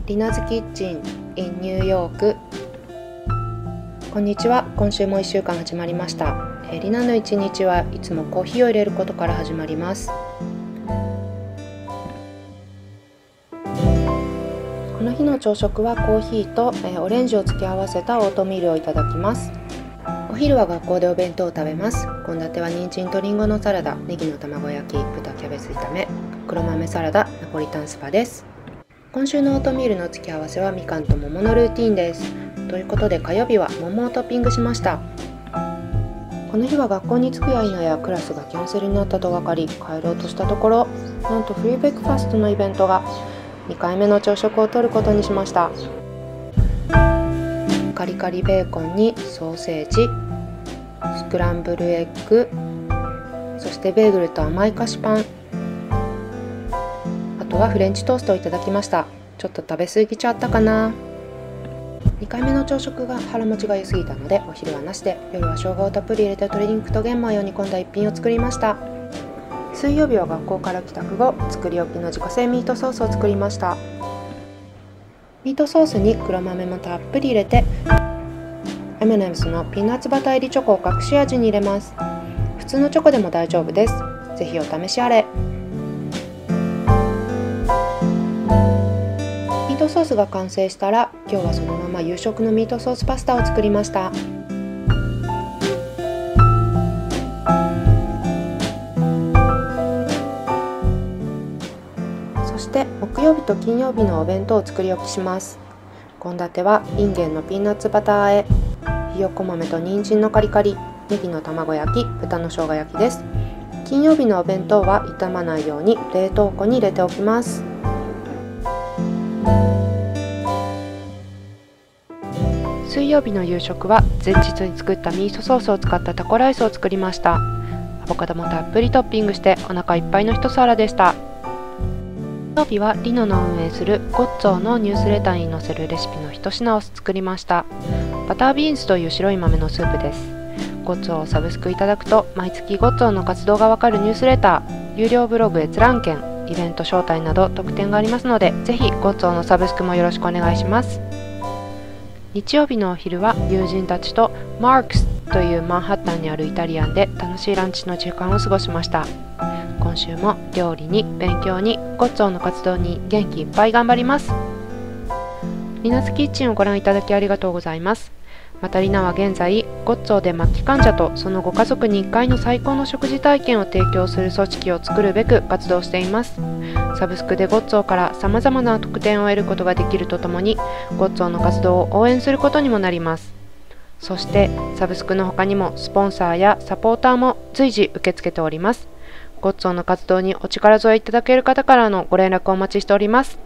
リナズキッチン in ニューヨーク。こんにちは。今週も1週間始まりました。リナの一日はいつもコーヒーを入れることから始まります。この日の朝食はコーヒーとオレンジを付け合わせたオートミールをいただきます。お昼は学校でお弁当を食べます。献立は人参とリンゴのサラダ、ネギの卵焼き、豚キャベツ炒め、黒豆サラダ、ナポリタンスパです。今週のオートミールの付け合わせはみかんと桃のルーティンです。ということで火曜日は桃をトッピングしました。この日は学校に着くや否やクラスがキャンセルになったと分かり、帰ろうとしたところ、なんとフリーブレックファストのイベントが2回目の朝食をとることにしました。カリカリベーコンにソーセージ、スクランブルエッグ、そしてベーグルと甘い菓子パン、あとはフレンチトーストをいただきました。ちょっと食べ過ぎちゃったかな。2回目の朝食が腹持ちが良すぎたのでお昼はなしで、夜は生姜をたっぷり入れて鶏肉と玄米を煮込んだ一品を作りました。水曜日は学校から帰宅後、作り置きの自家製ミートソースを作りました。ミートソースに黒豆もたっぷり入れて、M&M's のピーナッツバター入りチョコを隠し味に入れます。普通のチョコでも大丈夫です。ぜひお試しあれ。ミートソースが完成したら、今日はそのまま夕食のミートソースパスタを作りました。そして木曜日と金曜日のお弁当を作り置きします。献立はインゲンのピーナッツバター和え、ひよこ豆と人参のカリカリ、ネギの卵焼き、豚の生姜焼きです。金曜日のお弁当は傷まないように冷凍庫に入れておきます。水曜日の夕食は前日に作ったミートソースを使ったタコライスを作りました。アボカドもたっぷりトッピングしてお腹いっぱいの一皿でした。土曜日はリノの運営するゴッツォーのニュースレターに載せるレシピの一品を作りました。バタービーンズという白い豆のスープです。ゴッツォーをサブスクいただくと毎月ゴッツォーの活動がわかるニュースレター、有料ブログ閲覧券、イベント招待など特典がありますので、ぜひゴッツォーのサブスクもよろしくお願いします。日曜日のお昼は友人たちとマークスというマンハッタンにあるイタリアンで楽しいランチの時間を過ごしました。今週も料理に勉強にゴッツォーの活動に元気いっぱい頑張ります。リナズキッチンをご覧いただきありがとうございます。またリナは現在ゴッツォーで末期患者とそのご家族に1回の最高の食事体験を提供する組織を作るべく活動しています。サブスクでゴッツォーから様々な特典を得ることができるとともに、ゴッツォーの活動を応援することにもなります。そしてサブスクの他にもスポンサーやサポーターも随時受け付けております。ゴッツォーの活動にお力添えいただける方からのご連絡をお待ちしております。